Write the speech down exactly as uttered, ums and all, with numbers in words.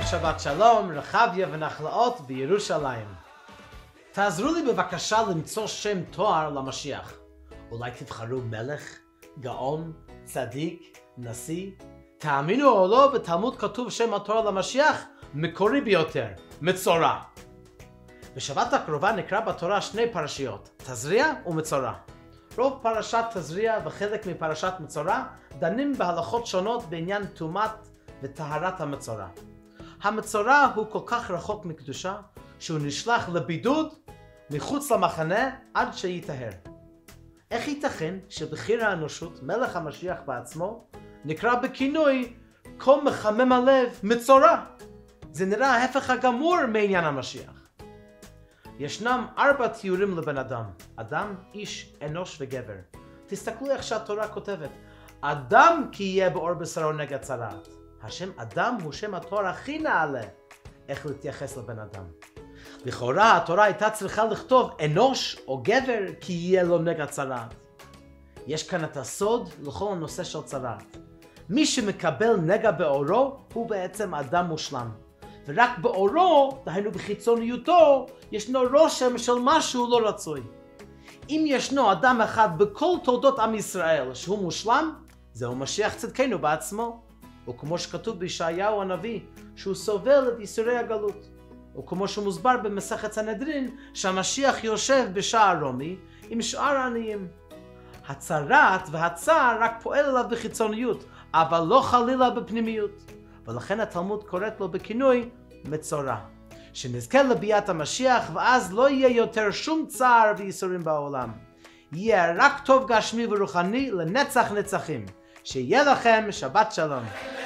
שבת שלום, רחביה ונחלאות בירושלים. תעזרו לי בבקשה למצוא שם תואר למשיח. אולי תבחרו מלך, גאון, צדיק, נשיא. תאמינו או לא, בתלמוד כתוב שם התואר למשיח מקורי ביותר, מצורע. בשבת הקרובה נקרא בתורה שני פרשיות, תזריע ומצורע. רוב פרשת תזריע וחלק מפרשת מצורע דנים בהלכות שונות בעניין טומאת וטהרת המצורע. המצורע הוא כל כך רחוק מקדושה שהוא נשלח לבידוד מחוץ למחנה עד שיטהר. איך ייתכן שבחיר האנושות, מלך המשיח בעצמו, נקרא בכינוי כה מחמם הלב מצורע? זה נראה ההפך הגמור מעניין המשיח. ישנם ארבע תיאורים לבן אדם, אדם, איש, אנוש וגבר. תסתכלו איך שהתורה כותבת, אדם כי יהיה באור בשרו נגע צרעת. השם אדם הוא שם התואר הכי נעלה איך להתייחס לבן אדם. לכאורה התורה הייתה צריכה לכתוב אנוש או גבר כי יהיה לו נגע צרעת. יש כאן את הסוד לכל הנושא של צרעת. מי שמקבל נגע באורו הוא בעצם אדם מושלם. ורק באורו, דהיינו בחיצוניותו, ישנו רושם של משהו לא רצוי. אם ישנו אדם אחד בכל תולדות עם ישראל שהוא מושלם, זהו משיח צדקנו בעצמו. וכמו שכתוב בישעיהו הנביא, שהוא סובל את ייסורי הגלות. וכמו שמוסבר במסכת סנהדרין, שהמשיח יושב בשער רומי עם שאר העניים. הצרעת והצער רק פועל עליו בחיצוניות, אבל לא חלילה בפנימיות. ולכן התלמוד קוראת לו בכינוי מצורע. שנזכה לביאת המשיח ואז לא יהיה יותר שום צער וייסורים בעולם. יהיה רק טוב גשמי ורוחני לנצח נצחים. שיהיה לכם שבת שלום.